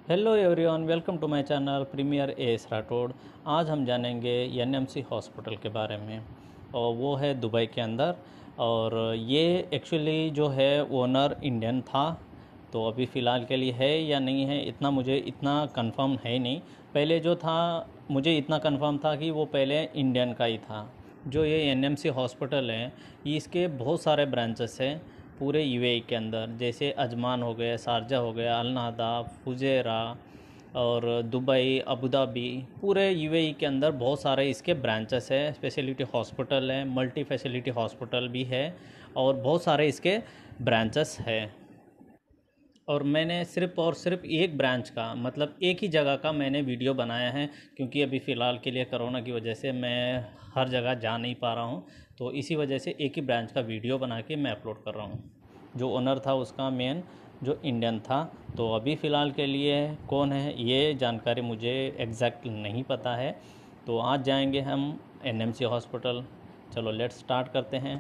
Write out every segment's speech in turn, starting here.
Hello everyone, welcome to my channel premier S Rathore. आज हम जानेंगे एनएमसी हॉस्पिटल के बारे में, और वो है दुबई के अंदर। और ये एक्चुअली जो है ओनर इंडियन था, तो अभी फ़िलहाल के लिए है या नहीं है इतना मुझे इतना कंफर्म है नहीं। पहले जो था मुझे इतना कंफर्म था कि वो पहले इंडियन का ही था। जो ये एनएमसी हॉस्पिटल है, इसके बहुत सारे ब्रांचेस हैं पूरे यूएई के अंदर, जैसे अजमान हो गया, शारजा हो गया, अल नादा, फुजेरा और दुबई, अबू धाबी। पूरे यूएई के अंदर बहुत सारे इसके ब्रांचेस हैं। स्पेशलिटी हॉस्पिटल है, मल्टी फैसिलिटी हॉस्पिटल भी है, और बहुत सारे इसके ब्रांचेस है। और मैंने सिर्फ़ और सिर्फ एक ब्रांच का, मतलब एक ही जगह का मैंने वीडियो बनाया है, क्योंकि अभी फ़िलहाल के लिए कोरोना की वजह से मैं हर जगह जा नहीं पा रहा हूँ। तो इसी वजह से एक ही ब्रांच का वीडियो बना के मैं अपलोड कर रहा हूँ। जो ओनर था उसका मेन जो इंडियन था। तो अभी फ़िलहाल के लिए कौन है ये जानकारी मुझे एग्जैक्ट नहीं पता है। तो आज जाएंगे हम एनएमसी हॉस्पिटल। चलो लेट्स स्टार्ट करते हैं।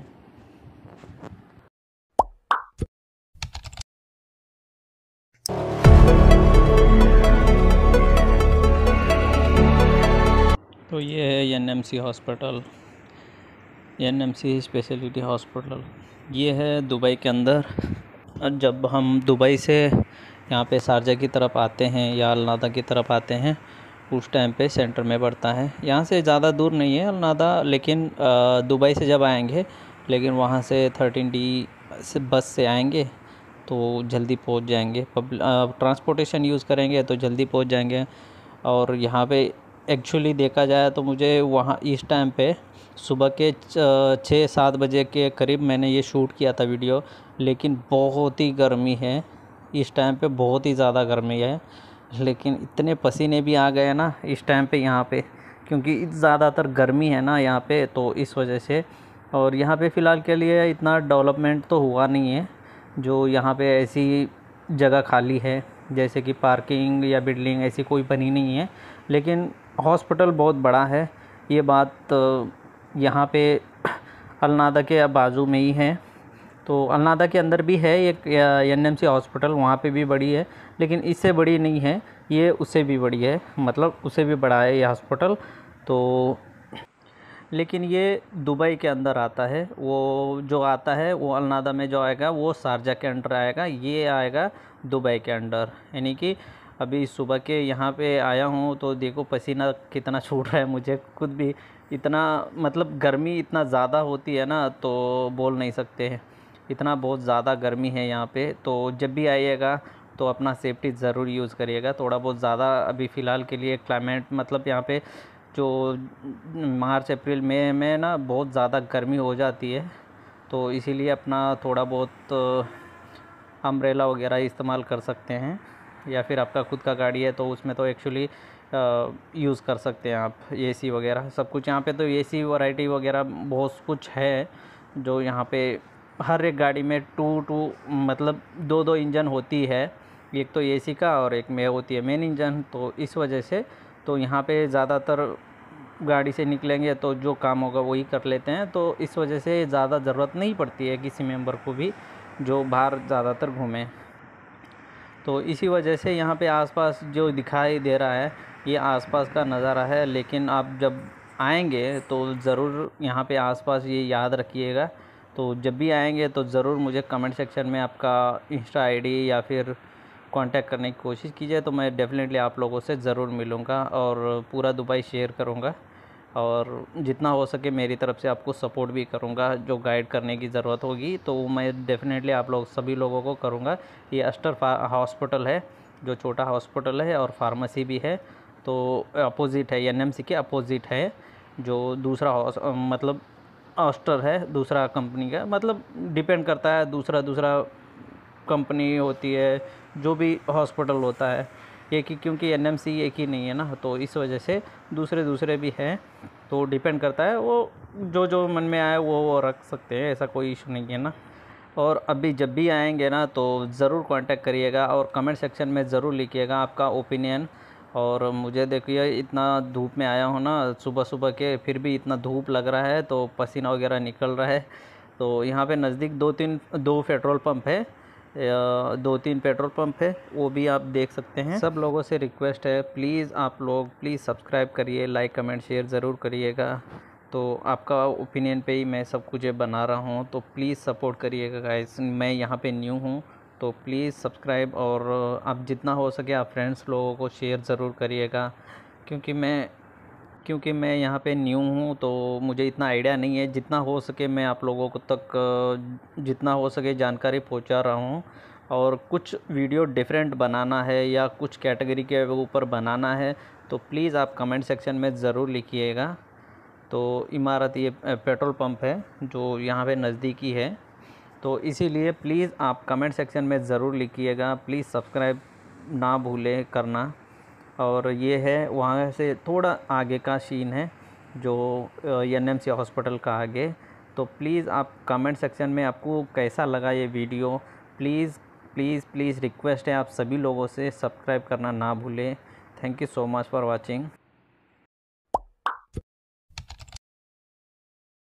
तो ये है NMC hospital, NMC speciality hospital. ये है दुबई के अंदर। जब हम दुबई से यहाँ पे शारजा की तरफ आते हैं या अल नादा की तरफ आते हैं, उस टाइम पे सेंटर में पड़ता है। यहाँ से ज़्यादा दूर नहीं है अल नादा, लेकिन दुबई से जब आएंगे, लेकिन वहाँ से 13D से बस से आएंगे तो जल्दी पहुँच जाएंगे। ट्रांसपोर्टेशन यूज़ करेंगे तो जल्दी पहुँच जाएंगे। और यहाँ पे एक्चुअली देखा जाए तो मुझे वहाँ इस टाइम पे सुबह के 6-7 बजे के करीब मैंने ये शूट किया था वीडियो, लेकिन बहुत ही गर्मी है इस टाइम पे, बहुत ही ज़्यादा गर्मी है। लेकिन इतने पसीने भी आ गए ना इस टाइम पे यहाँ पे, क्योंकि ज़्यादातर गर्मी है ना यहाँ पे, तो इस वजह से। और यहाँ पे फ़िलहाल के लिए इतना डेवलपमेंट तो हुआ नहीं है। जो यहाँ पे ऐसी जगह खाली है जैसे कि पार्किंग या बिल्डिंग ऐसी कोई बनी नहीं है, लेकिन हॉस्पिटल बहुत बड़ा है। ये बात यहाँ पे अल नादा के बाजू में ही है। तो अल नादा के अंदर भी है एक एनएमसी हॉस्पिटल, वहाँ पे भी बड़ी है, लेकिन इससे बड़ी नहीं है, ये उससे भी बड़ी है, मतलब उससे भी बड़ा है ये हॉस्पिटल। तो लेकिन ये दुबई के अंदर आता है। वो जो आता है वो अल नादा में जो आएगा वो शारजा के अंडर आएगा, ये आएगा दुबई के अंडर। यानी कि अभी सुबह के यहाँ पे आया हूँ तो देखो पसीना कितना छूट रहा है मुझे खुद भी। इतना मतलब गर्मी इतना ज़्यादा होती है ना, तो बोल नहीं सकते हैं। इतना बहुत ज़्यादा गर्मी है यहाँ पे। तो जब भी आइएगा तो अपना सेफ्टी ज़रूर यूज़ करिएगा। थोड़ा बहुत ज़्यादा अभी फ़िलहाल के लिए क्लाइमेट, मतलब यहाँ पे जो मार्च अप्रैल मई में ना बहुत ज़्यादा गर्मी हो जाती है, तो इसीलिए अपना थोड़ा बहुत अम्ब्रेला वगैरह इस्तेमाल कर सकते हैं। या फिर आपका खुद का गाड़ी है तो उसमें तो एक्चुअली यूज़ कर सकते हैं आप एसी वगैरह सब कुछ। यहाँ पे तो एसी वैरायटी वगैरह बहुत कुछ है, जो यहाँ पे हर एक गाड़ी में टू मतलब दो दो इंजन होती है, एक तो एसी का और एक में होती है मेन इंजन। तो इस वजह से तो यहाँ पे ज़्यादातर गाड़ी से निकलेंगे तो जो काम होगा वही कर लेते हैं। तो इस वजह से ज़्यादा ज़रूरत नहीं पड़ती है किसी मेंबर को भी जो बाहर ज़्यादातर घूमें। तो इसी वजह से यहाँ पे आसपास जो दिखाई दे रहा है ये आसपास का नज़ारा है। लेकिन आप जब आएंगे तो ज़रूर यहाँ पे आसपास ये याद रखिएगा। तो जब भी आएंगे तो ज़रूर मुझे कमेंट सेक्शन में आपका इंस्टा आईडी या फिर कांटेक्ट करने की कोशिश कीजिए, तो मैं डेफ़िनेटली आप लोगों से ज़रूर मिलूँगा और पूरा दुबई शेयर करूँगा। और जितना हो सके मेरी तरफ से आपको सपोर्ट भी करूँगा। जो गाइड करने की ज़रूरत होगी तो मैं डेफ़िनेटली आप लोग सभी लोगों को करूँगा। ये अस्टर हॉस्पिटल है, जो छोटा हॉस्पिटल है, और फार्मेसी भी है। तो अपोज़िट है, एनएमसी के अपोज़िट है। जो दूसरा मतलब अस्टर है दूसरा कंपनी का, मतलब डिपेंड करता है, दूसरा दूसरा कंपनी होती है जो भी हॉस्पिटल होता है एक ही, क्योंकि एनएमसी एक ही नहीं है ना, तो इस वजह से दूसरे दूसरे भी हैं। तो डिपेंड करता है, वो जो जो मन में आए वो रख सकते हैं, ऐसा कोई इशू नहीं है ना। और अभी जब भी आएंगे ना तो ज़रूर कांटेक्ट करिएगा और कमेंट सेक्शन में ज़रूर लिखिएगा आपका ओपिनियन। और मुझे देखिए इतना धूप में आया हूँ ना सुबह सुबह के, फिर भी इतना धूप लग रहा है तो पसीना वगैरह निकल रहा है। तो यहाँ पे नज़दीक दो पेट्रोल पंप है, 2-3 पेट्रोल पंप है, वो भी आप देख सकते हैं। सब लोगों से रिक्वेस्ट है, प्लीज़ आप लोग प्लीज़ सब्सक्राइब करिए, लाइक कमेंट शेयर ज़रूर करिएगा। तो आपका ओपिनियन पे ही मैं सब कुछ बना रहा हूँ, तो प्लीज़ सपोर्ट करिएगा गाइस। मैं यहाँ पे न्यू हूँ, तो प्लीज़ सब्सक्राइब, और आप जितना हो सके आप फ्रेंड्स लोगों को शेयर ज़रूर करिएगा, क्योंकि मैं यहाँ पे न्यू हूँ, तो मुझे इतना आइडिया नहीं है। जितना हो सके मैं आप लोगों को तक जितना हो सके जानकारी पहुँचा रहा हूँ। और कुछ वीडियो डिफरेंट बनाना है या कुछ कैटेगरी के ऊपर बनाना है, तो प्लीज़ आप कमेंट सेक्शन में ज़रूर लिखिएगा। तो इमारत ये पेट्रोल पंप है जो यहाँ पे नज़दीकी है, तो इसीलिए प्लीज़ आप कमेंट सेक्शन में ज़रूर लिखिएगा। प्लीज़ सब्सक्राइब ना भूलें करना। और ये है वहाँ से थोड़ा आगे का सीन है, जो एनएमसी हॉस्पिटल का आगे। तो प्लीज़ आप कमेंट सेक्शन में आपको कैसा लगा ये video, please please please request है आप सभी लोगों से सब्सक्राइब करना ना भूलें। Thank you so much for watching.